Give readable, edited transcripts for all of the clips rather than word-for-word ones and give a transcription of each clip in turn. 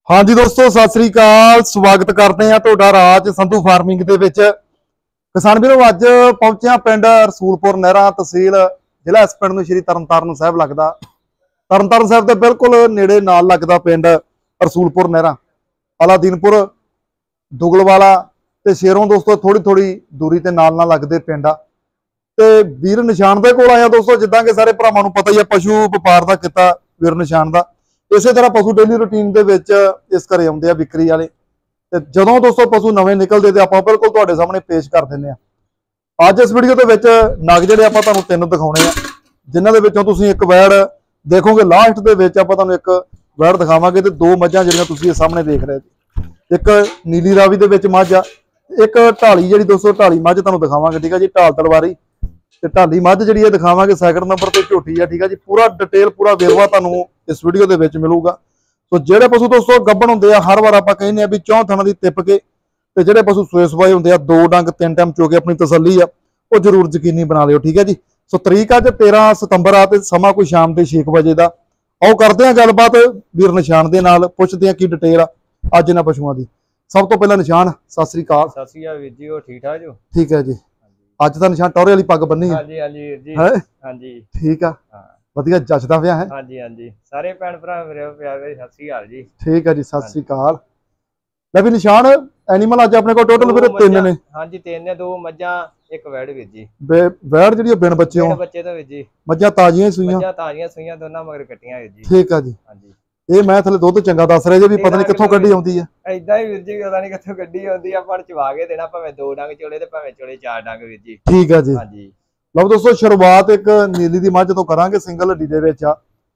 हाँ जी दोस्तों सत श्री अकाल। स्वागत करते हैं तुहाडा राज संधू फार्मिंग दे विच। किसान वीरों अज पहुंचे पिंड रसूलपुर नहरा तहसील जिला इस पिंड नूं श्री तरनतारन साहब लगदा। तरनतारन साहब के बिल्कुल नेड़े नाल लगदा पिंड रसूलपुर नहरा, अलादीनपुर दुगलवाला ते शेरों दोस्तों थोड़ी थोड़ी दूरी ते नाल लगदे पिंड आ। ते वीर निशान दे कोल आया दोस्तों, जिद्दां कि सारे भरावां नूं पता ही है पशु वपार दा किता वीर निशान दा। इसे तरह पशु डेली रूटीन दे विच इस घरे आउंदे आ विक्री वाले। ते जदों दोस्तों पशु नवें निकलदे ते आपां बिल्कुल तुहाडे सामने पेश कर दिंदे आ। अज इस वीडियो दे विच नग जिहड़े आपां तुहानूं तीन दिखाउणे आ, जिन्हां दे विचों तुसीं एक वैड़ देखोगे। लास्ट दे विच आपां तुहानूं एक वैड़ दिखावांगे ते दो मੱਝਾਂ जिहड़ियां तुसीं सामने देख रहे जी। एक नीली रावी दे विच मੱਝ आ, एक ढाली जिहड़ी दोस्तों ढाली मੱਝ तुहानूं दिखावांगे। ठीक है जी, ढाल तलवारी ते ढाली मੱਝ जिहड़ी है दिखावांगे। सैकंड नंबर ते झोटी है। ठीक है जी, पूरा डिटेल पूरा वेरवा तुहानूं इस वीडियो दे विच मिलूगा। तो जेडे पशु दोस्तों गब्बण हुंदे आ, हर बार आपां कहने भी चौं थणां दी तिप के ते जेडे पशु सोए सवाए हुंदे आ, दो डंग तीन टाइम चो के अपनी तसल्ली आ वो जरूर यकीनी बना लिओ। ठीक है जी। सो तरीक अज 13 सितंबर आ ते समा कोई शाम के 6 बजे का। आओ करते हैं गलबात वीर निशान दे नाल, पुछदे हैं की डिटेल आ अज इन्हां पशुआं दी। सब तो पहला निशान सत श्री अकाल। सत श्री अकाल वीर जी, हो ठीक ठाक जो? ठीक है जी। अज दा निशान टौरे वाली पग बन्नी है। हाँ जी हाँ जी वीर जी। है हाँ जी ठीक आ, हाँ वधिया जचदा पिया है। हाँ जी हाँ जी, सारे भैन भरा मेरे प्यार सत श्री अकाल जी। ठीक है जी, सत श्री अकाल। ले भी निशान एनीमल अज अपने को टोटल वीर तीन ने। हाँ जी तीन ने, दो मੱਝਾਂ एक वैड़ वीर जी। वैड़ जिहड़ी बिन बच्चे हो बच्चे तो वीर जी, मੱਝਾਂ ताजियां सूईयां। मੱਝਾਂ ताजियां सूईयां दोनों मगर कट्टियां वीर जी। ठीक है जी। हाँ जी, ਇਹ ਮੈਂ ਥਲੇ ਦੁੱਧ ਚੰਗਾ ਦੱਸ ਰਿਹਾ ਜੇ ਵੀ ਪਤਾ ਨਹੀਂ ਕਿੱਥੋਂ ਕੱਢੀ ਆਉਂਦੀ ਹੈ। ਇਦਾਂ ਹੀ ਵੀਰ ਜੀ, ਪਤਾ ਨਹੀਂ ਕਿੱਥੋਂ ਗੱਡੀ ਆਉਂਦੀ ਆ। ਆਪਾਂ ਚਵਾ ਕੇ ਦੇਣਾ, ਭਾਵੇਂ ਦੋ ਡੰਗ ਚੋਲੇ ਤੇ ਭਾਵੇਂ ਚੋਲੇ ਚਾਰ ਡੰਗ ਵੀਰ ਜੀ। ਠੀਕ ਹੈ ਜੀ। ਹਾਂ ਜੀ, ਲਓ ਦੋਸਤੋ ਸ਼ੁਰੂਆਤ ਇੱਕ ਨੀਲੀ ਦੀ ਮੱਝ ਤੋਂ ਕਰਾਂਗੇ, ਸਿੰਗਲ ਹੱਡੀ ਦੇ ਵਿੱਚ ਆ।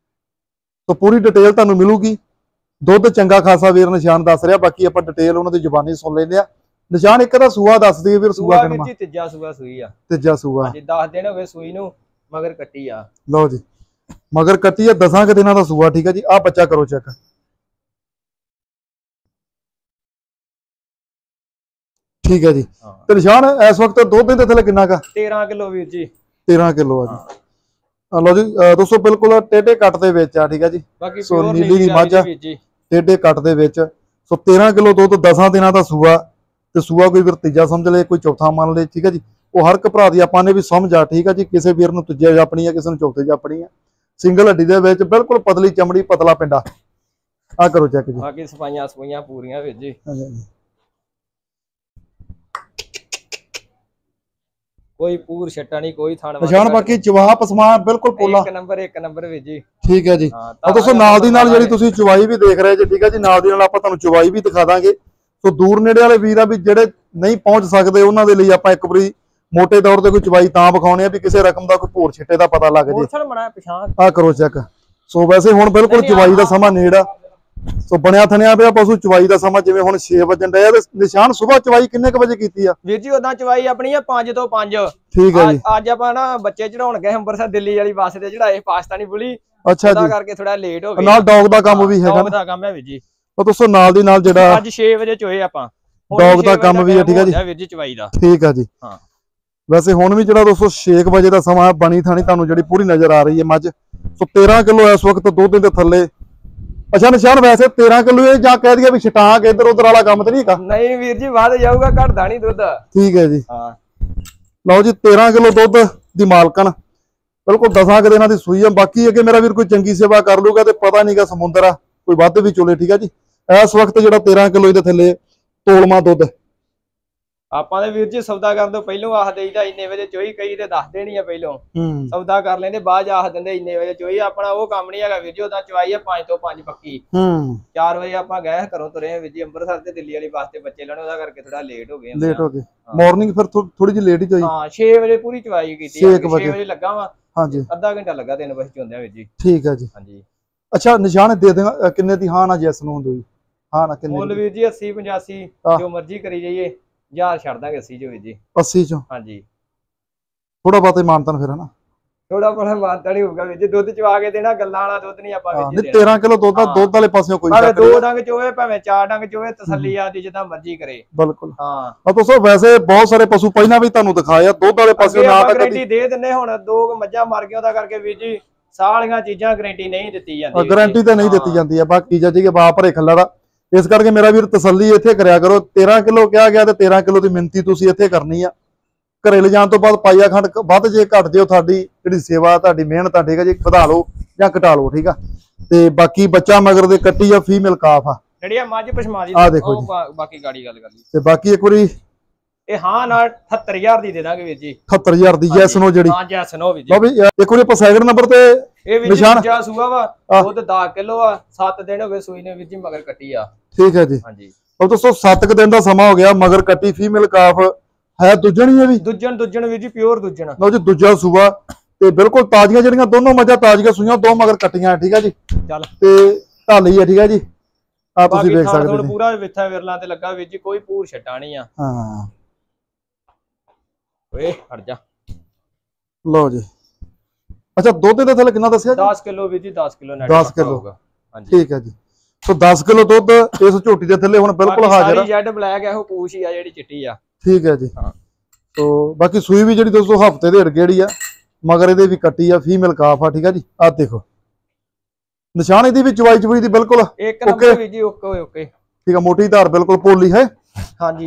ਤਾਂ ਪੂਰੀ ਡਿਟੇਲ ਤੁਹਾਨੂੰ ਮਿਲੂਗੀ। ਦੁੱਧ ਚੰਗਾ ਖਾਸਾ ਵੀਰ ਨਿਸ਼ਾਨ ਦੱਸ ਰਿਹਾ, ਬਾਕੀ ਆਪਾਂ ਡਿਟੇਲ ਉਹਨਾਂ ਦੀ ਜ਼ੁਬਾਨੀ ਸੁਣ ਲੈਂਦੇ ਆ। ਨਿਸ਼ਾਨ ਇੱਕ ਦਾ ਸੂਆ ਦੱਸ ਦਈਏ ਵੀਰ। ਸੂਆ ਵੀਰ ਜੀ ਤੀਜਾ ਸੂਆ ਸੂਈ ਆ। ਤੀਜਾ ਸੂਆ ਜੀ 10 ਦਿਨ ਹੋ ਗਏ ਸੂਈ ਨੂੰ, ਮਗਰ ਕੱਟੀ ਆ। ਲਓ ਜੀ, ਮਗਰ ਕੱਟੀ ਆ 10 ਕੁ ਦਿਨਾਂ ਦਾ ਸੂਆ। ਠੀਕ ਹੈ ਜੀ। ਆ ਬੱਚਾ ਕਰੋ ਚੈੱਕ। ठीक है जी। तो निशान इस वक्त दो दिन के थले कितना का? 13 किलो वीर जी। 13 किलो आ जी। लो जी दोस्तों बिल्कुल टेढ़े कट दे विच आ। ठीक है जी। सो नीली दी मੱਝ टेढ़े कट दे विच। सो 13 किलो दुध 10 दिनों का सूआ। ते सूआ कोई फिर तीजा समझ ले, कोई चौथा मान ले। ठीक है जी। वो हर एक भरा दी आपां ने भी समझ आ। ठीक है जी। किसी वीर नूं तीजे जापनी है, किसी नूं चौथे जापनी है। सिंगल हड्डी दे विच बिल्कुल पतली चमड़ी, पतला पिंडा। आ करो चेक जी। बाकी सफाइयां सफाइयां पूरियां वीर जी। कोई पूर छट्टा नहीं, कोई थान निशान बाकी चवाह पसमा बिल्कुल पोला एक नंबर वीर जी। ठीक है जी। और दोस्तों नाल दी नाल ਜਿਹੜੀ ਤੁਸੀਂ ਚਵਾਈ ਵੀ ਦੇਖ ਰਹੇ ਜੀ। ਠੀਕ ਹੈ ਜੀ। ਨਾਲ ਦੀ ਨਾਲ ਆਪਾਂ ਤੁਹਾਨੂੰ ਚਵਾਈ ਵੀ ਦਿਖਾ ਦਾਂਗੇ। ਸੋ ਦੂਰ ਨੇੜੇ ਵਾਲੇ ਵੀਰ ਆ ਵੀ ਜਿਹੜੇ ਨਹੀਂ ਪਹੁੰਚ ਸਕਦੇ, ਉਹਨਾਂ ਦੇ ਲਈ ਆਪਾਂ ਇੱਕ ਵਾਰੀ ਮੋਟੇ ਤੌਰ ਤੇ ਕੋਈ ਚਵਾਈ ਤਾਂ ਵਿਖਾਉਣੇ ਆ ਵੀ ਕਿਸੇ ਰਕਮ ਦਾ ਕੋਈ ਭੋਰ ਛਿੱਟੇ ਦਾ ਪਤਾ ਲੱਗ ਜੇ। ਆ ਕਰੋ ਚੈੱਕ। ਸੋ ਵੈਸੇ ਹੁਣ ਬਿਲਕੁਲ ਚਵਾਈ ਦਾ ਸਮਾਂ ਨੇੜ ਆ। ਸੋ ਬਣਿਆ ਥਣਿਆ ਪਿਆ ਪਸ਼ੂ। ਚਵਾਈ ਦਾ ਸਮਾਂ ਜਿਵੇਂ ਹੁਣ 6 ਵਜਣ ਡਿਆ ਤੇ ਨਿਸ਼ਾਨ ਸਵੇਰ ਚਵਾਈ ਕਿੰਨੇ ਕ ਵਜੇ ਕੀਤੀ ਆ ਵੀਰ ਜੀ? ਉਦਾਂ ਚਵਾਈ ਆਪਣੀ ਆ 5 ਤੋਂ 5। ਠੀਕ ਹੈ ਜੀ। ਅੱਜ ਆਪਾਂ ਨਾ ਬੱਚੇ ਚੜਾਉਣ ਗਏ ਅੰਮ੍ਰਿਤਸਰ ਦਿੱਲੀ ਵਾਲੀ ਬੱਸ ਤੇ ਚੜਾਏ ਪਾਕਿਸਤਾਨੀ ਬੁਲੀ। ਅੱਛਾ ਜੀ। ਉਹਦਾ ਕਰਕੇ ਥੋੜਾ ਲੇਟ ਹੋ ਗਿਆ। ਨਾਲ ਡੌਗ ਦਾ ਕੰਮ ਵੀ ਹੈਗਾ। ਡੌਗ ਦਾ ਕੰਮ ਹੈ ਵੀਰ ਜੀ। ਉਹ ਦੋਸਤੋ ਨਾਲ ਦੀ ਨਾਲ ਜਿਹੜਾ ਅੱਜ 6 ਵਜੇ ਚੋਏ ਆਪਾਂ। ਡੌਗ ਦਾ ਕੰਮ ਵੀ ਹੈ। ਠੀਕ ਹੈ ਜੀ ਵੀਰ ਜੀ ਚਵਾਈ ਦਾ। ਠੀਕ ਹੈ ਜੀ। ਹਾਂ ਵੈਸੇ ਹੁਣ ਵੀ ਜਿਹੜਾ ਦੋਸਤੋ 6 ਵਜੇ ਦਾ ਸਮਾਂ ਬਣੀ ਥਾਣੀ ਤੁਹਾਨੂੰ ਜਿਹੜੀ ਪੂਰੀ ਨਜ਼ਰ ਆ ਰਹੀ ਹੈ ਮੱਝ। ਸੋ 13 ਕਿਲੋ ਇਸ ਵਕਤ ਦੋ ਦਿਨ ਦੇ ਥੱਲੇ। ਅੱਛਾ ਨਿਸ਼ਾਨ ਵੈਸੇ 13 ਕਿਲੋ ਇਹ ਜਾਂ ਕਹਿ ਦਈਏ ਵੀ ਛਟਾਂਕ ਇੱਧਰ ਉੱਧਰ ਵਾਲਾ ਕੰਮ ਤੇ ਨਹੀਂ ਹੈਗਾ? ਨਹੀਂ ਵੀਰ ਜੀ, ਵੱਧ ਜਾਊਗਾ, ਘਟਦਾ ਨਹੀਂ ਦੁੱਧ। ਠੀਕ ਹੈ ਜੀ। ਹਾਂ ਲਓ ਜੀ 13 ਕਿਲੋ ਦੁੱਧ ਦੀ ਮਾਲਕਣ, ਬਿਲਕੁਲ 10 ਕੁ ਦਿਨਾਂ ਦੀ ਸੂਈ ਆ। ਬਾਕੀ ਅੱਗੇ ਮੇਰਾ ਵੀਰ ਕੋਈ ਚੰਗੀ ਸੇਵਾ ਕਰ ਲੂਗਾ ਤੇ ਪਤਾ ਨਹੀਂਗਾ ਸਮੁੰਦਰ ਆ, ਕੋਈ ਵੱਧ ਵੀ ਚੋਲੇ। ਠੀਕ ਹੈ ਜੀ। ਇਸ ਵਕਤ ਜਿਹੜਾ 13 ਕਿਲੋ ਇਹਦੇ ਥੱਲੇ ਤੋਲਮਾ ਦੁੱਧ। ਆਪਾਂ ਦੇ ਵੀਰ ਜੀ ਸੌਦਾ ਕਰਨ ਤੋਂ ਪਹਿਲੋਂ ਆਖ ਦੇਈਦਾ ਇੰਨੇ ਵਜੇ ਚੋਈ, ਕਈ ਤੇ ਦੱਸ ਦੇਣੀ ਆ ਪਹਿਲੋਂ। ਸੌਦਾ ਕਰ ਲੈਂਦੇ, ਬਾਅਦ ਆਖ ਦਿੰਦੇ ਇੰਨੇ ਵਜੇ ਚੋਈ। ਆਪਣਾ ਉਹ ਕੰਮ ਨਹੀਂ ਹੈਗਾ ਵੀਰ ਜੀ। ਉਹਦਾ ਚਵਾਈ ਆ 5 ਤੋਂ 5 ਪੱਕੀ। 4 ਵਜੇ ਆਪਾਂ ਗਏ ਘਰੋਂ ਤੁਰੇ ਵੀਰ ਜੀ ਅੰਮ੍ਰਿਤਸਰ ਤੇ ਦਿੱਲੀ ਵਾਲੀ ਬੱਸ ਤੇ ਬੱਚੇ ਲੈਣ, ਉਹਦਾ ਕਰਕੇ ਥੋੜਾ ਲੇਟ ਹੋ ਗਏ। ਲੇਟ ਹੋ ਗਏ ਮਾਰਨਿੰਗ ਫਿਰ ਥੋੜੀ ਜਿਹੀ ਲੇਟ ਹੀ ਹੋਈ। ਹਾਂ 6 ਵਜੇ ਪੂਰੀ ਚਵਾਈ ਕੀਤੀ। 6 ਵਜੇ ਲੱਗਾ ਵਾ। ਹਾਂਜੀ ਅੱਧਾ ਘੰਟਾ ਲੱਗਾ 3 ਵਜੇ ਚੋਂਦਿਆਂ ਵੀਰ ਜੀ। ਠੀਕ ਹੈ ਜੀ। ਹਾਂਜੀ ਅੱਛਾ ਨਿਸ਼ਾਨ ਦੇ ਦੇਗਾ ਕਿੰਨੇ ਦੀ? ਹਾਂ ਨਾ ਜੈਸ ਨੂੰ ਹੁੰਦੀ ਹਾਂ ਨਾ ਕਿੰਨੇ? ਮੁੱਲ ਵੀਰ ਜੀ 80 85 ਜੋ ਮਰਜ਼ੀ ਕਰੀ ਜਾਈਏ। 1000 ਛੱਡ ਦਾਂਗੇ 80 ਚੋਂ ਵੀਰ ਜੀ। 80 ਚੋਂ? ਹਾਂਜੀ ਥੋੜਾ ਬਹੁਤਾ ਮਾਨਤਨ ਫਿਰ ਹੈ ਨਾ? ਥੋੜਾ ਬੜਾ ਮਾਨਤਾ ਨਹੀਂ ਹੋਊਗਾ ਵੀਰ ਜੀ। ਦੁੱਧ ਚਵਾ ਕੇ ਦੇਣਾ, ਗੱਲਾਂ ਵਾਲਾ ਦੁੱਧ ਨਹੀਂ ਆਪਾਂ ਵੀਰ ਜੀ। 13 ਕਿਲੋ ਦੁੱਧ ਦਾ ਦੁੱਧ ਵਾਲੇ ਪਾਸਿਓਂ ਕੋਈ ਭਾਵੇਂ 2 ਡੰਗ ਚੋਵੇ, ਭਾਵੇਂ 4 ਡੰਗ ਚੋਵੇ, ਤਸੱਲੀ ਆਦੀ ਜਿੱਦਾਂ ਮਰਜ਼ੀ ਕਰੇ। ਬਿਲਕੁਲ। ਹਾਂ ਦੋਸਤੋ ਵੈਸੇ ਬਹੁਤ ਸਾਰੇ ਪਸ਼ੂ ਪਹਿਲਾਂ ਵੀ ਤੁਹਾਨੂੰ ਦਿਖਾਏ ਆ ਦੁੱਧ ਵਾਲੇ ਪਾਸਿਓਂ ਨਾ ਤਾਂ ਗਾਰੰਟੀ ਦੇ ਦਿੰਨੇ। ਹੁਣ 2 ਮੱਝਾਂ ਮਰ ਗਈਆਂ, ਉਹਦਾ ਕਰਕੇ ਵੀਰ ਜੀ ਸਾਰੀਆਂ ਚੀਜ਼ਾਂ ਗਾਰੰਟੀ ਨਹੀਂ ਦਿੱਤੀ ਜਾਂਦੀ। ਗਾਰੰਟੀ ਤਾਂ ਨਹੀਂ ਦਿੱਤੀ ਜਾਂਦੀ ਆ। ਬਾਕੀ ਜੀ ਬਾਪ ਭਰੇ ਖੱਲਾ ਦਾ ਇਸ ਕਰਕੇ ਮੇਰਾ ਵੀਰ ਤਸੱਲੀ ਇੱਥੇ ਕਰਿਆ ਕਰੋ। 13 ਕਿਲੋ ਕਿਹਾ ਗਿਆ ਤੇ 13 ਕਿਲੋ ਦੀ ਮਿੰਤੀ ਤੁਸੀਂ ਇੱਥੇ ਕਰਨੀ ਆ। ਘਰੇ ਲਿਜਾਣ ਤੋਂ ਬਾਅਦ ਪਾਈਆ ਖੰਡ ਵੱਧ ਜੇ ਘਟ ਜੇ ਤੁਹਾਡੀ ਜਿਹੜੀ ਸੇਵਾ ਤੁਹਾਡੀ ਮਿਹਨਤ ਆ, ਠੀਕ ਆ ਜੀ, ਵਧਾ ਲਓ ਜਾਂ ਘਟਾ ਲਓ, ਠੀਕ ਆ। ਤੇ ਬਾਕੀ ਬੱਚਾ ਮਗਰ ਦੇ ਕੱਟੀ ਆ, ਫੀਮੇਲ ਕਾਫ ਆ ਜਿਹੜੀ ਆ ਮੱਝ ਪਸ਼ਮਾ ਦੀ ਆ ਦੇਖੋ ਜੀ। ਬਾਕੀ ਗਾੜੀ ਗੱਲ ਕਰ ਲਈ ਤੇ ਬਾਕੀ ਇੱਕ ਵਾਰੀ ਇਹ ਹਾਂ ਨਾਲ 78000 ਦੀ ਦੇ ਦਾਂਗੇ ਵੀਰ ਜੀ। 78000 ਦੀ ਜੈਸ ਨੋ ਜਿਹੜੀ। ਹਾਂ ਜੈਸ ਨੋ ਵੀਰ ਜੀ। ਲਓ ਵੀ ਇੱਕ ਵਾਰੀ ਆਪਾਂ ਸੈਕਿੰਡ ਨੰਬਰ ਤੇ ਇਹ ਵੀਰ ਜੀ ਦੂਜਾ ਸੂਆ ਵਾ, ਦੁੱਧ 10 ਕਿਲੋ ਆ, 7 ਦਿਨ ਹੋ ਗਏ ਸੂਈ ਨੇ ਵੀਰ ਜੀ, ਮਗਰ ਕੱਟੀ ਆ। ਠੀਕ ਹੈ ਜੀ। ਹਾਂਜੀ ਉਹ ਦੋਸਤੋ 7 ਦਿਨ ਦਾ ਸਮਾਂ ਹੋ ਗਿਆ, ਮਗਰ ਕੱਟੀ ਫੀਮੇਲ ਕਾਫ ਹੈ। ਦੁੱਜਣ ਹੀ ਹੈ ਵੀ ਦੁੱਜਣ ਵੀਰ ਜੀ, ਪਿਓਰ ਦੁੱਜਣ। ਲਓ ਜੀ ਦੂਜਾ ਸੂਆ ਤੇ ਬਿਲਕੁਲ ਤਾਜ਼ੀਆਂ, ਜਿਹੜੀਆਂ ਦੋਨੋਂ ਮੱਝਾਂ ਤਾਜ਼ੀਆਂ ਸੂਈਆਂ, ਦੋ ਮਗਰ ਕੱਟੀਆਂ, ਠੀਕ ਹੈ ਜੀ। ਚੱਲ ਤੇ ਢਾਲੀ ਹੈ, ਠੀਕ ਹੈ ਜੀ। ਆ ਤੁਸੀਂ ਵੇਖ ਸਕਦੇ ਜੀ ਪੂਰਾ ਵਿਥਾ ਵਿਰਲਾ ਤੇ ਲੱਗਾ ਵੀਰ ਜੀ, ਕੋਈ ਪੂਰ ਛੱਟਾ ਨਹੀਂ ਆ। ਹਾਂ ਓਏ ਹਟ ਜਾ। ਲਓ ਜੀ। ਅੱਛਾ ਦੁੱਧ ਦੇ ਥੱਲੇ ਕਿੰਨਾ ਦੱਸਿਆ ਜੀ? 10 ਕਿਲੋ ਵੀਰ ਜੀ, 10 ਕਿਲੋ ਨੈਟ 10 ਕਿਲੋ ਹੋਊਗਾ। ਹਾਂਜੀ ਠੀਕ ਹੈ ਜੀ। ਸੋ 10 ਕਿਲੋ ਦੁੱਧ ਇਸ ਝੋਟੀ ਦੇ ਥੱਲੇ ਹੁਣ ਬਿਲਕੁਲ ਹਾਜ਼ਰ ਸਾਰੀ ਜੈਡ ਬਲੈਕ ਹੈ, ਉਹ ਪੂਛ ਹੀ ਆ ਜਿਹੜੀ ਚਿੱਟੀ ਆ। ਠੀਕ ਹੈ ਜੀ। ਹਾਂ ਸੋ ਬਾਕੀ ਸੂਈ ਵੀ ਜਿਹੜੀ ਦੋਸਤੋ ਹਫਤੇ ਦੇ ਢ ਜਿਹੜੀ ਆ, ਮਗਰ ਇਹਦੇ ਵੀ ਕੱਟੀ ਆ, ਫੀਮੇਲ ਕਾਫ ਆ, ਠੀਕ ਆ ਜੀ। ਆਹ ਦੇਖੋ ਨਿਸ਼ਾਨ ਇਹਦੀ ਵੀ ਚਵਾਈ ਚਵਾਈ ਦੀ ਬਿਲਕੁਲ ਇੱਕ ਨੰਬਰ ਵੀਰ ਜੀ, ਓਕੇ ਓਕੇ, ਠੀਕ ਆ। ਮੋਟੀ ਧਾਰ ਬਿਲਕੁਲ ਪੋਲੀ ਹੈ। ਹਾਂਜੀ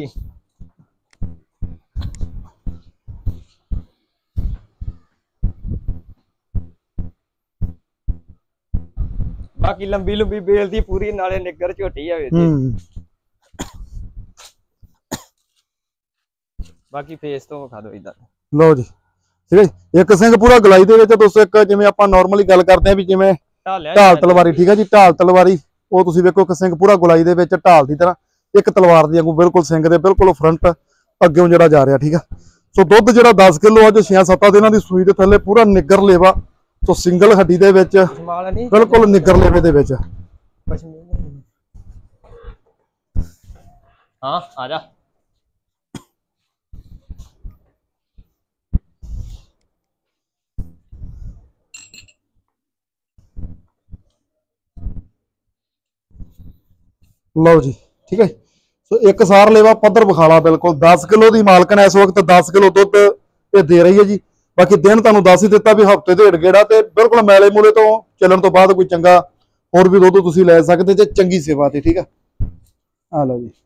ਬਾਕੀ ਲੰਬੀ ਲੰਬੀ ਬੇਲ ਦੀ ਪੂਰੀ, ਨਾਲੇ ਨਿੱਗਰ ਝੋਟੀ ਆ ਵੀਰ ਜੀ। ਬਾਕੀ ਫੇਸ ਤੋਂ ਵਿਖਾ ਦਿਓ ਇਦਾਂ। ਲਓ ਜੀ ਠੀਕ ਹੈ ਜੀ। ਇੱਕ ਸਿੰਘ ਪੂਰਾ ਗਲਾਈ ਦੇ ਵਿੱਚ ਦੋਸਤੋ, ਇੱਕ ਜਿਵੇਂ ਆਪਾਂ ਨਾਰਮਲੀ ਗੱਲ ਕਰਦੇ ਆ ਵੀ ਜਿਵੇਂ ਢਾਲ ਤਲਵਾਰੀ, ਠੀਕ ਹੈ ਜੀ, ਢਾਲ ਤਲਵਾਰੀ, ਉਹ ਤੁਸੀਂ ਵੇਖੋ ਇੱਕ ਸਿੰਘ ਪੂਰਾ ਗੁਲਾਈ ਦੇ ਵਿੱਚ ਢਾਲ ਦੀ ਤਰ੍ਹਾਂ, ਇੱਕ ਤਲਵਾਰ ਦੀ ਵਾਂਗੂ ਬਿਲਕੁਲ ਸਿੰਘ ਦੇ ਬਿਲਕੁਲ ਫਰੰਟ ਅੱਗੇੋਂ ਜਿਹੜਾ ਜਾ ਰਿਹਾ, ਠੀਕ ਆ। ਸੋ ਦੁੱਧ ਜਿਹੜਾ 10 ਕਿਲੋ ਅੱਜ 6-7 ਦਿਨਾਂ ਦੀ ਸੂਈ ਦੇ ਥੱਲੇ, ਪੂਰਾ ਨਿੱਗਰ ਲੇਵਾ। ਸੋ ਸਿੰਗਲ ਹੱਡੀ ਦੇ ਵਿੱਚ ਬਿਲਕੁਲ ਨਿੱਗਰ ਲੇਵੇ ਦੇ ਵਿੱਚ। ਹਾਂ ਆ ਜਾ। ਲਓ ਜੀ ਠੀਕ ਹੈ। ਸੋ ਇੱਕ ਸਾਰ ਲੇਵਾ ਪੱਧਰ ਵਿਖਾਲਾ, ਬਿਲਕੁਲ 10 ਕਿਲੋ ਦੀ ਮਾਲਕਣ ਇਸ ਵਕਤ 10 ਕਿਲੋ ਦੁੱਧ ਇਹ ਦੇ ਰਹੀ ਹੈ ਜੀ। ਬਾਕੀ ਦਿਨ ਤੁਹਾਨੂੰ ਦੱਸ ਹੀ ਦਿੱਤਾ ਵੀ ਹਫਤੇ ਦੇ ਗੇੜਾ ਤੇ ਬਿਲਕੁਲ ਮੈਲੇ ਮੂਲੇ ਤੋਂ ਚੱਲਣ ਤੋਂ ਬਾਅਦ ਕੋਈ ਚੰਗਾ ਹੋਰ ਵੀ ਦੁੱਧ ਤੁਸੀਂ ਲੈ ਸਕਦੇ ਜੇ ਚੰਗੀ ਸੇਵਾ ਤੇ, ਠੀਕ ਆ। ਆ ਲਓ ਜੀ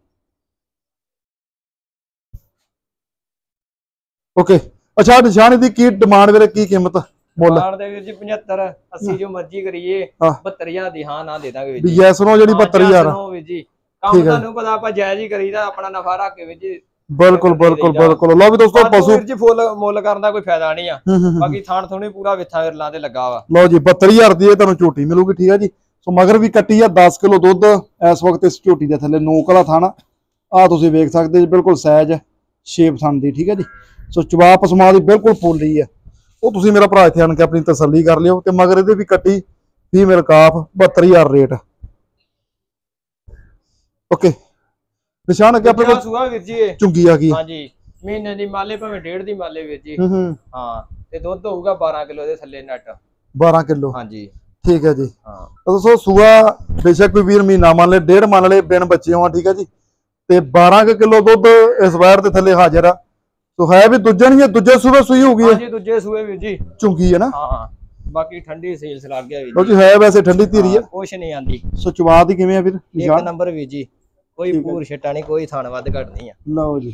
ਓਕੇ। ਅੱਛਾ ਨਿਸ਼ਾਨ ਦੀ ਕੀ ਡਿਮਾਂਡ ਵੀਰੇ, ਕੀ ਕੀਮਤ ਮੁੱਲ? ਡਿਮਾਂਡ ਦੇ ਵੀਰ ਜੀ 75 80 ਜੋ ਮਰਜ਼ੀ ਕਰੀਏ, 72000 ਦੀ ਹਾਂ ਨਾ ਦੇ ਦਾਂਗੇ ਵੀਰ ਜੀ। ਯੈਸ ਨੋ ਜਿਹੜੀ 72000 ਵੀਰ ਜੀ, ਕੰਮ ਤੁਹਾਨੂੰ ਪਤਾ ਆਪਾਂ ਜਾਇਜ਼ ਹੀ ਕਰੀਦਾ, ਆਪਣਾ ਨਫਾ ਰੱਖ ਕੇ ਵੀਰ ਜੀ। ਬਿਲਕੁਲ ਬਿਲਕੁਲ ਬਿਲਕੁਲ। ਲਓ ਵੀ ਦੋਸਤੋ ਪਸ਼ੂ ਵੀਰ ਜੀ ਫੁੱਲ ਮੁੱਲ ਕਰਨ ਦਾ ਕੋਈ ਫਾਇਦਾ ਨਹੀਂ ਆ। ਬਾਕੀ ਥਾਣ ਥੋਣੀ ਪੂਰਾ ਵਿਥਾ ਵਿਰਲਾ ਤੇ ਲੱਗਾ ਵਾ। ਲਓ ਜੀ 72000 ਦੀ ਇਹ ਤੁਹਾਨੂੰ ਝੋਟੀ ਮਿਲੂਗੀ, ਠੀਕ ਆ ਜੀ। ਸੋ ਮਗਰ ਵੀ ਕੱਟੀ ਆ, 10 ਕਿਲੋ ਦੁੱਧ ਇਸ ਵਕਤ ਇਸ ਝੋਟੀ ਦੇ ਥੱਲੇ, ਨੋਕ ਵਾਲਾ ਥਾਣਾ ਆ ਤੁਸੀਂ ਵੇਖ ਸਕਦੇ ਜੀ, ਬਿਲਕੁਲ ਸਾਈਜ਼ ਸ਼ੇਪ ਥਣ ਦੀ, ਠੀਕ ਹੈ ਜੀ। ਸੋ ਚਵਾ ਪਸਮਾ ਦੀ ਬਿਲਕੁਲ ਪੋਲੀ ਆ, ਉਹ ਤੁਸੀਂ ਮੇਰਾ ਭਰਾ ਇੱਥੇ ਆਣ ਕੇ ਆਪਣੀ ਤਸੱਲੀ ਕਰ ਲਿਓ। ਤੇ ਮਗਰ ਇਹਦੇ ਵੀ ਕੱਟੀ ਫੀਮੇਲ ਕਾਫ, 72000 ਰੇਟ। ਓਕੇ ਨਿਸ਼ਾਨ ਅੱਗੇ ਆਪਣੇ ਕੋਲ ਸੂਆ ਵੀਰ ਜੀ ਇਹ ਝੁੰਗੀ ਆ ਗਈ। ਹਾਂਜੀ ਮਹੀਨੇ ਦੀ ਮਾਲੇ ਭਾਵੇਂ 1.5 ਦੀ ਮਾਲੇ ਵੀਰ ਜੀ। ਹਾਂ ਤੇ ਦੁੱਧ ਹੋਊਗਾ 12 ਕਿਲੋ ਦੇ ਥੱਲੇ ਨੈਟ। 12 ਕਿਲੋ ਹਾਂਜੀ ਠੀਕ ਹੈ ਜੀ। ਹਾਂ ਦੋਸਤੋ ਸੂਆ ਬੇਸ਼ੱਕ ਕੋਈ ਵੀਰ ਮਹੀਨਾ ਮੰਨ ਲੈ, 1.5 ਮੰਨ ਲੈ, ਬਿਨ ਬੱਚੇ ਹੋਣ, ਠੀਕ ਹੈ ਜੀ। ਤੇ 12 ਕਿਲੋ ਦੁੱਧ ਇਸ ਵਾਰ ਦੇ ਥੱਲੇ ਹਾਜ਼ਰ ਆ। ਸੋ ਹੈ ਵੀ ਦੂਜੇ ਨਹੀਂ, ਦੂਜੇ ਸੂਬੇ ਸੂਈ ਹੋਊਗੀ। ਹਾਂਜੀ ਦੂਜੇ ਸੂਏ ਵੀਰ ਜੀ, ਝੁੰਗੀ ਹੈ ਨਾ। ਹਾਂ ਬਾਕੀ ਠੰਡੀ ਸੇਲਸ ਲੱਗ ਗਿਆ ਵੀਰ ਲਓ ਜੀ, ਹੈ ਵੈਸੇ ਠੰਡੀ ਧੀਰੀ ਆ, ਕੁਛ ਨਹੀਂ ਆਂਦੀ। ਸੋ ਚਵਾ ਦੀ ਕਿਵੇਂ ਆ ਵੀਰ? ਇੱਕ ਨੰਬਰ ਵੀਰ ਜੀ, ਕੋਈ ਪੂਰ ਛੱਟਾ ਨਹੀਂ, ਕੋਈ ਥਾਣ ਵੱਧ ਘਟ ਨਹੀਂ ਆ। ਲਓ ਜੀ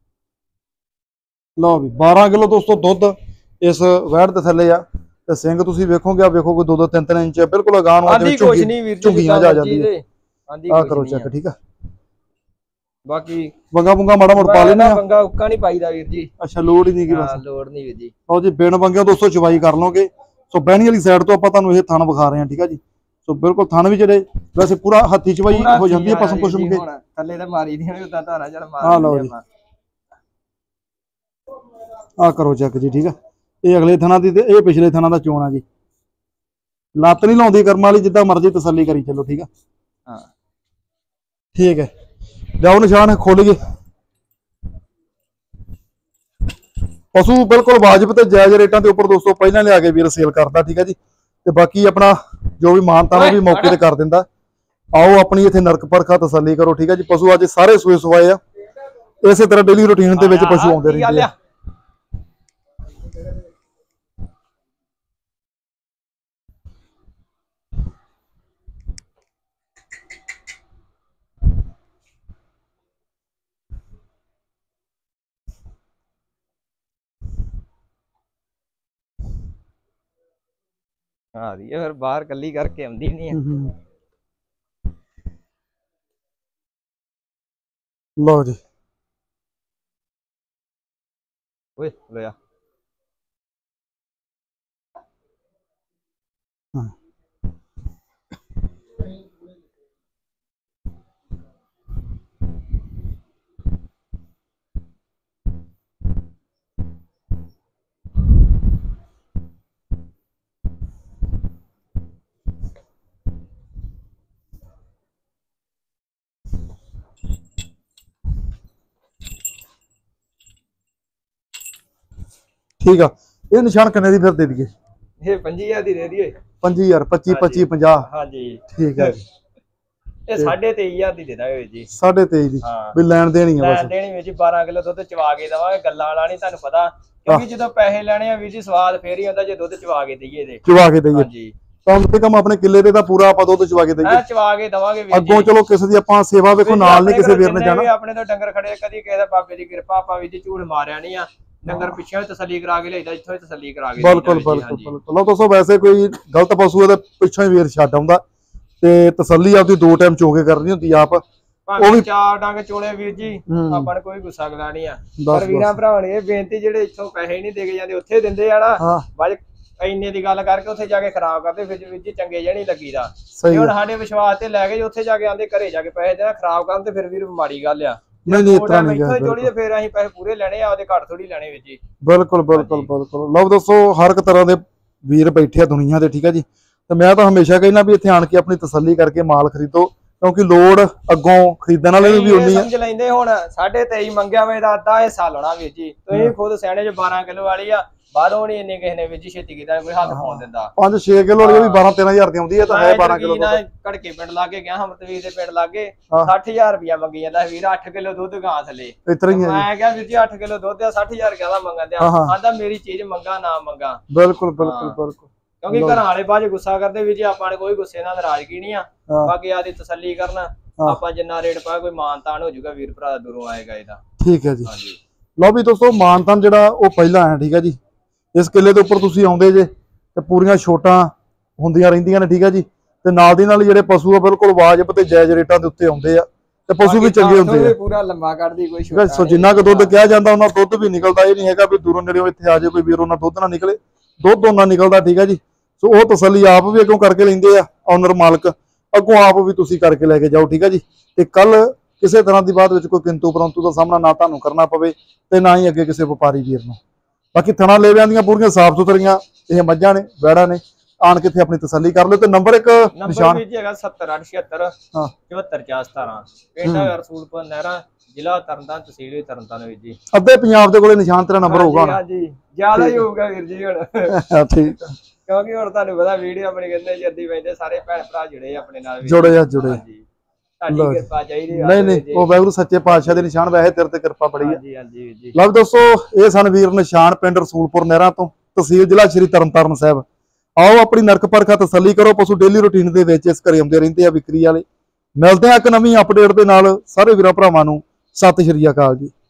ਲਓ ਵੀ 12 ਕਿਲੋ ਦੋਸਤੋ ਦੁੱਧ ਇਸ ਵੈੜ ਦੇ ਥੱਲੇ ਆ। ਤੇ ਸਿੰਘ ਤੁਸੀਂ ਵੇਖੋਗੇ, ਆ ਵੇਖੋ ਕੋਈ 2-2 3-3 ਇੰਚ ਬਿਲਕੁਲ ਅਗਾਂਹ ਨੂੰ ਆਂਦੀ ਕੁਛ ਨਹੀਂ ਵੀਰ ਜੀ, ਝੁੰਗੀਆਂ ਜਾ ਜਾਂਦੀ ਹੈ। ਆਂਦੀ ਆ ਕਰੋ ਚੈੱਕ, ਠੀਕ ਆ। ਬਾਕੀ ਵੰਗਾ ਵੰਗਾ ਮਾੜਾ ਮੋੜ ਪਾ ਲੈਣਾ, ਵੰਗਾ ਉੱਕਾ ਨਹੀਂ ਪਾਈਦਾ ਵੀਰ ਜੀ। ਅੱਛਾ ਲੋੜ ਹੀ ਨਹੀਂ ਕੀ ਬਸ, ਲੋੜ ਨਹੀਂ ਵੀਰ ਜੀ। ਲਓ ਜੀ ਬਿਨ ਵੰਗਿਆ ਦੋਸਤੋ ਚਵਾਈ ਕਰ ਲਓਗੇ। ਸੋ ਬਹਿਣੀ ਵਾਲੀ ਸਾਈਡ ਤੋਂ ਆਪਾਂ ਤੁਹਾਨੂੰ ਇਹ ਥਣ ਵਿਖਾ ਰਹੇ ਹਾਂ, ਠੀਕ ਆ ਜੀ। ਸੋ ਬਿਲਕੁਲ ਥਣ ਵੀ ਜਿਹੜੇ ਵੈਸੇ ਪੂਰਾ ਹੱਥੀ ਚਵਾਈ ਹੋ ਜਾਂਦੀ ਹੈ ਪਸਮ ਪੁਸਮ ਕੇ, ਥੱਲੇ ਤੇ ਮਾਰੀ ਦੀਆਂ ਵੀ ਉਦਾਂ ਧਾਰਾ ਚੱਲ ਮਾਰ। ਆ ਲਓ ਜੀ ਆ ਕਰੋ ਚੈੱਕ ਜੀ, ਠੀਕ ਆ। ਇਹ ਅਗਲੇ ਥਣਾ ਦੀ ਤੇ ਇਹ ਪਿਛਲੇ ਥਣਾ ਦਾ ਚੋਣ ਆ ਜੀ। ਲੱਤ ਨਹੀਂ ਲਾਉਂਦੀ ਕਰਮ ਵਾਲੀ, ਜਿੱਦਾਂ ਮਰਜ਼ੀ ਤਸੱਲੀ ਕਰੀ ਚੱਲੋ, ਠੀਕ ਆ। ਹਾਂ ਠੀਕ ਹੈ, ਲਿਆਓ ਨਿਸ਼ਾਨ ਖੋਲੀਏ। ਪਸ਼ੂ ਬਿਲਕੁਲ ਵਾਜਬ ਤੇ ਜਾਇਜ਼ ਰੇਟਾਂ ਦੇ ਉੱਪਰ ਦੋਸਤੋ ਪਹਿਲਾਂ ਲਿਆ ਕੇ ਵੀਰ ਸੇਲ ਕਰਦਾ, ਠੀਕ ਹੈ ਜੀ। ਤੇ ਬਾਕੀ ਆਪਣਾ ਜੋ ਵੀ ਮਾਨਤਾ ਉਹ ਵੀ ਮੌਕੇ ਤੇ ਕਰ ਦਿੰਦਾ। ਆਓ ਆਪਣੀ ਇੱਥੇ ਨਰਕ ਪਰਖਾ ਤਸੱਲੀ ਕਰੋ, ਠੀਕ ਹੈ ਜੀ। ਪਸ਼ੂ ਅੱਜ ਸਾਰੇ ਸੂਏ ਸਵਾਏ ਆ, ਇਸੇ ਤਰ੍ਹਾਂ ਡੇਲੀ ਰੂਟੀਨ ਦੇ ਵਿੱਚ ਪਸ਼ੂ ਆਉਂਦੇ ਰਹਿੰਦੇ ਆ। ਹਾਂ ਦੀ ਫਿਰ ਬਾਹਰ ਕੱਲੀ ਕਰਕੇ ਆਉਂਦੀ ਨਹੀਂ ਆ। ਲਓ ਜੀ ਓਏ ਲਿਆ ਹਾਂ ਠੀਕ ਆ। ਇਹ ਨਿਸ਼ਾਨ ਕਿੰਨੇ ਦੀ ਫਿਰ ਦੇ ਦਈਏ? ਇਹ 5000 ਦੀ ਦੇ ਦਈਏ। 5000 25 25 50। ਹਾਂਜੀ ਠੀਕ ਹੈ ਜੀ। ਇਹ 23500 ਦੀ ਦੇ ਦਾਂਗੇ ਜੀ। 23.5 ਦੀ ਵੀ ਲੈਣ ਦੇਣੀ ਆ ਬਸ। ਲੈਣ ਦੇਣੀ ਵਿੱਚ 12 ਕਿਲੋ ਦੁੱਧ ਚਵਾ ਕੇ ਦਵਾਂਗੇ, ਗੱਲਾਂ ਵਾਲਾ ਨਹੀਂ ਤੁਹਾਨੂੰ ਪਤਾ, ਕਿਉਂਕਿ ਜਦੋਂ ਪੈਸੇ ਲੈਣੇ ਆ ਵੀਰ ਜੀ ਸਵਾਦ ਫੇਰ ਹੀ ਹੁੰਦਾ ਜੇ ਦੁੱਧ ਚਵਾ ਕੇ ਦਈਏ ਤੇ। ਚਵਾ ਕੇ ਦਈਏ ਹਾਂਜੀ ਕਮ ਤੇ ਕਮ ਆਪਣੇ ਕਿੱਲੇ ਤੇ ਤਾਂ ਪੂਰਾ ਆਪਾਂ ਦੁੱਧ ਚਵਾ ਕੇ ਦਈਏ। ਚਵਾ ਕੇ ਦਵਾਂਗੇ ਵੀਰ ਜੀ। ਅੱਗੋਂ ਚਲੋ ਕਿਸੇ ਦੀ ਆਪਾਂ ਸੇਵਾ ਵੇਖੋ ਨਾਲ ਨਹੀਂ ਕਿਸੇ ਵੀਰ ਨੇ ਜਾਣਾ। ਆਪਣੇ ਤੋਂ ਡੰਗਰ ਖੜੇ ਕਦੀ ਕਿਸੇ ਦਾ ਬਾਬੇ ਦੀ ਕਿਰਪਾ, ਆਪਾਂ ਵੀਰ ਜੀ ਝੂਠ ਮਾਰਿਆ ਨਹੀਂ ਆ। ਡੰਗਰ ਪਿੱਛੇ ਤਸੱਲੀ ਕਰਾ ਕੇ ਲਈਦਾ, ਇੱਥੋਂ ਹੀ ਤਸੱਲੀ ਕਰਾ ਕੇ। ਬਿਲਕੁਲ ਬਿਲਕੁਲ ਬਿਲਕੁਲ। ਲਓ ਦੋਸਤੋ ਵੈਸੇ ਕੋਈ ਗਲਤ ਪਸ਼ੂ ਇਹਦੇ ਪਿੱਛੋਂ ਹੀ ਵੀਰ ਛੱਡ ਆਉਂਦਾ ਤੇ ਤਸੱਲੀ ਆਪਦੀ 2 ਟਾਈਮ ਚੋ ਕੇ ਕਰਨੀ ਹੁੰਦੀ ਆਪ। ਉਹ ਵੀ 4 ਡੰਗ ਚੋਲੇ ਵੀਰ ਜੀ, ਆਪਾਂ ਨੂੰ ਕੋਈ ਗੁੱਸਾ ਗਲਾ ਨਹੀਂ ਆ। ਪਰ ਵੀਰਾਂ ਭਰਾਵਾਂ ਨੇ ਇਹ ਬੇਨਤੀ, ਜਿਹੜੇ ਇੱਥੋਂ ਪੈਸੇ ਨਹੀਂ ਦੇ ਕੇ ਜਾਂਦੇ ਉੱਥੇ ਦਿੰਦੇ ਆ ਨਾ, ਬਾਅਦ ਇੰਨੇ ਦੀ ਗੱਲ ਕਰਕੇ ਉੱਥੇ ਜਾ ਕੇ ਖਰਾਬ ਕਰਦੇ, ਫਿਰ ਵੀਰ ਜੀ ਚੰਗੇ ਜਿਹਾ ਨਹੀਂ ਲੱਗੀਦਾ। ਹੁਣ ਸਾਡੇ ਵਿਸ਼ਵਾਸ ਤੇ ਲੈ ਕੇ ਉੱਥੇ ਜਾ ਕੇ ਆਂਦੇ ਘਰੇ ਜਾ ਕੇ ਪੈਸੇ ਦੇਣਾ ਖਰਾਬ ਕਰਨ, ਤੇ ਫਿਰ ਵੀਰ ਮਾੜੀ ਗੱਲ ਆ। ਨਹੀਂ ਇਤਰਾ ਨਹੀਂ ਇੱਥੋਂ ਜੋੜੀ ਤੇ ਫਿਰ ਅਸੀਂ ਪੈਸੇ ਪੂਰੇ ਲੈਣੇ ਆ, ਉਹਦੇ ਘੱਟ ਥੋੜੀ ਲੈਣੇ ਵੀਰ ਜੀ। ਬਿਲਕੁਲ ਬਿਲਕੁਲ ਬਿਲਕੁਲ। ਲਓ ਦੋਸਤੋ ਹਰ ਇੱਕ ਤਰ੍ਹਾਂ ਦੇ ਵੀਰ ਬੈਠੇ ਆ ਦੁਨੀਆ ਤੇ, ਠੀਕ ਹੈ ਜੀ। ਤੇ ਮੈਂ ਤਾਂ ਹਮੇਸ਼ਾ ਕਹਿੰਦਾ ਵੀ ਇੱਥੇ ਆਣ ਕੇ ਆਪਣੀ ਤਸੱਲੀ ਕਰਕੇ ਮਾਲ ਖਰੀਦੋ, ਕਿਉਂਕਿ ਲੋੜ ਅੱਗੋਂ ਖਰੀਦਣ ਵਾਲੇ ਵੀ ਉਨੀ ਆ। ਸਮਝ ਲੈਂਦੇ ਹੁਣ 23.5 ਮੰਗਿਆ ਵੇ ਦਾ ਅੱਧਾ ਹਿੱਸਾ ਲਾਉਣਾ ਵੀਰ ਜੀ। ਤੁਸੀਂ ਖੁਦ ਸਿਆਣੇ ਜੋ 12 ਕਿਲੋ ਵਾਲੀ ਆ, ਬਾਹਰੋਂ ਨਹੀਂ ਇੰਨੇ ਕਿਸੇ ਨੇ ਵੀਰ ਜੀ ਛੇਤੀ ਕੀਤਾ, ਕੋਈ ਹੱਥ ਪਾਉਣ ਦਿੰਦਾ। 5-6 ਕਿਲੋ ਵਾਲੀ ਉਹ ਵੀ 12-13 ਹਜ਼ਾਰ ਦੀ ਆਉਂਦੀ ਹੈ, ਤਾਂ ਹੈ 12 ਕਿਲੋ ਦਾ। ਘੜਕੇ ਪਿੰਡ ਲਾਗੇ ਗਿਆ, ਹਮਤਵੀਰ ਦੇ ਪਿੰਡ ਲਾਗੇ 60000 ਰੁਪਇਆ ਮੰਗੀ ਜਾਂਦਾ ਵੀਰ, 8 ਕਿਲੋ ਦੁੱਧ ਗਾਂ ਥਲੇ। ਇਤਰਾ ਹੀ ਹੈ ਮੈਂ ਕਿਹਾ ਵੀਰ ਜੀ 8 ਕਿਲੋ ਦੁੱਧ ਆ, 60000 ਕਿਹਦਾ ਮੰਗਣ ਦਿਆ? ਆਂਦਾ ਮੇਰੀ ਚੀਜ਼ ਮੰਗਾ ਨਾ ਮੰਗਾ। ਬਿਲਕੁਲ ਬਿਲਕੁਲ ਬਿਲਕੁਲ। ਕਿਉਂਕਿ ਘਰਾਂ ਵਾਲੇ ਬਾਅਦ ਗੁੱਸਾ ਕਰਦੇ ਵੀਰ ਜੀ, ਆਪਾਂ ਨੇ ਕੋਈ ਗੁੱਸੇ ਨਾਲ ਨਾਰਾਜ਼ਗੀ ਨਹੀਂ ਆ। ਬਾਕੀ ਆਦੀ ਤਸੱਲੀ ਕਰਨਾ, ਆਪਾਂ ਜਿੰਨਾ ਰੇਟ ਪਾਇਆ ਕੋਈ ਮਾਨਤਾਨ ਹੋ ਜਾਊਗਾ, ਵੀਰ ਭਰਾ ਦੂਰੋਂ ਆਏਗਾ ਇਹਦਾ। ਠੀਕ ਹੈ ਜੀ। ਹਾਂਜੀ ਲਓ ਵੀ ਦੋਸਤੋ ਮਾਨਤਾਨ ਜਿਹੜਾ ਉਹ ਪਹਿਲਾਂ ਆਇਆ, ਠੀਕ ਹੈ ਜੀ। ਇਸ ਕਿੱਲੇ ਦੇ ਉੱਪਰ ਤੁਸੀਂ ਆਉਂਦੇ ਜੇ ਤੇ ਪੂਰੀਆਂ ਛੋਟਾਂ ਹੁੰਦੀਆਂ ਰਹਿੰਦੀਆਂ ਨੇ, ਠੀਕ ਹੈ ਜੀ। ਤੇ ਨਾਲ ਦੀ ਨਾਲ ਜਿਹੜੇ ਪਸ਼ੂ ਆ ਬਿਲਕੁਲ ਵਾਜਬ ਤੇ ਜਾਇਜ਼ ਰੇਟਾਂ ਦੇ ਉੱਤੇ ਆਉਂਦੇ ਆ, ਤੇ ਪਸ਼ੂ ਵੀ ਚੰਗੇ ਹੁੰਦੇ ਆ। ਪੂਰਾ ਲੰਮਾ ਕੱਢਦੀ ਕੋਈ ਛੋਟਾ। ਸੋ ਜਿੰਨਾ ਕੁ ਦੁੱਧ ਕਿਹਾ ਜਾਂਦਾ ਉਹਨਾਂ ਦੁੱਧ ਵੀ ਨਿਕਲਦਾ। ਇਹ ਨਹੀਂ ਹੈਗਾ ਵੀ ਦੂਰੋਂ ਨੇੜਿਓਂ ਇੱਥੇ ਆ ਜਾਏ ਕੋਈ ਵੀਰ ਉਹਨਾਂ ਦੁੱਧ ਨਾ ਨਿਕਲੇ, ਦੁੱਧ ਉਹਨਾਂ ਨਿਕਲਦਾ, ਠੀਕ ਹੈ ਜੀ। ਸੋ ਉਹ ਤਸੱਲੀ ਆਪ ਵੀ ਅੱਗੋਂ ਕਰਕੇ ਲੈਂਦੇ ਆ ਓਨਰ ਮਾਲਕ, ਅੱਗੋਂ ਆਪ ਵੀ ਤੁਸੀਂ ਕਰਕੇ ਲੈ ਕੇ ਜਾਓ, ਠੀਕ ਹੈ ਜੀ। ਤੇ ਕੱਲ ਕਿਸੇ ਤਰ੍ਹਾਂ ਦੀ ਬਾਅਦ ਵਿੱਚ ਕੋਈ ਕਿੰਤੂ ਪਰੰਤੂ ਦਾ ਸਾਹਮਣਾ ਨਾ ਤੁਹਾਨੂੰ ਕਰਨਾ ਪਵੇ ਤੇ ਨਾ ਹੀ ਅੱਗੇ ਕਿਸੇ ਵਪਾਰੀ ਵੀਰ ਨੂੰ। ਬਾਕੀ ਥਣਾ ਲੇਵਿਆਂ ਦੀਆਂ ਪੂਰੀਆਂ ਸਾਫ ਸੁਥਰੀਆਂ ਇਹ ਮੱਝਾਂ ਨੇ, ਵੈੜਾਂ ਨੇ, ਆਣ ਕੇ ਇੱਥੇ ਆਪਣੀ ਤਸੱਲੀ ਕਰ ਲਓ। ਤੇ ਨੰਬਰ ਇੱਕ ਨਿਸ਼ਾਨ ਹੈਗਾ 70876 74417, ਪਿੰਡ ਰਸੂਲਪੁਰ ਨਹਿਰਾ, ਜ਼ਿਲ੍ਹਾ ਤਰਨਤਾਰਨ, ਤਹਿਸੀਲ ਤਰਨਤਾਰਨ ਵੀਰ ਜੀ। ਅੱਧੇ ਪੰਜਾਬ ਦੇ ਕੋਲੇ ਨਿਸ਼ਾਨ ਤੇਰਾ ਨੰਬਰ ਹੋਊਗਾ। ਹਾਂਜੀ ਜ਼ਿਆਦਾ ਹੀ ਹੋਊਗਾ ਵੀਰ ਜੀ ਹੁਣ। ਠੀਕ ਆ, ਕਿਉਂਕਿ ਹੁਣ ਤੁਹਾਨੂੰ ਪਤਾ ਵੀਡੀਓ ਆਪਣੀ ਕਹਿੰਦੇ ਜੀ ਅੱਧੀ ਪੈਂਦੇ, ਸਾਰੇ ਭੈਣ ਭਰਾ ਜੁੜੇ ਆਪਣੇ ਨਾਲ, ਜੁੜੇ ਆ ਜੁੜੇ। ਤੁਹਾਡੀ ਕਿਰਪਾ ਚਾਹੀਦੀ ਆ। ਨਹੀਂ ਉਹ ਵਾਹਿਗੁਰੂ ਸੱਚੇ ਪਾਤਸ਼ਾਹ ਦੇ ਨਿਸ਼ਾਨ, ਵੈਸੇ ਤੇਰੇ ਤੇ ਕਿਰਪਾ ਬੜੀ ਆ। ਜੀ ਹਾਂਜੀ ਵੀਰ ਜੀ। ਲਓ ਦੋਸਤੋ ਇਹ ਸਨ ਵੀਰ ਨਿਸ਼ਾਨ, ਪਿੰਡ ਰਸੂਲਪੁਰ ਨਹਿਰਾ ਤੋਂ, ਤਹਿਸੀਲ ਜ਼ਿਲ੍ਹਾ ਸ਼੍ਰੀ ਤਰਨਤਾਰਨ ਸਾਹਿਬ। ਆਓ ਆਪਣੀ ਨਰਕ ਪਰਖਾ ਤਸੱਲੀ ਕਰੋ। ਪਸ਼ੂ ਡੇਲੀ ਰੂਟੀਨ ਦੇ ਵਿੱਚ ਇਸ ਘਰੇ ਆਉਂਦੇ ਰਹਿੰਦੇ ਆ ਵਿਕਰੀ ਵਾਲੇ। ਮਿਲਦੇ ਆ ਇੱਕ ਨਵੀਂ ਅਪਡੇਟ ਦੇ ਨਾਲ। ਸਾਰੇ ਵੀਰਾਂ ਭਰਾਵਾਂ ਨੂੰ ਸਤਿ ਸ਼੍ਰੀ ਅਕਾਲ ਜੀ।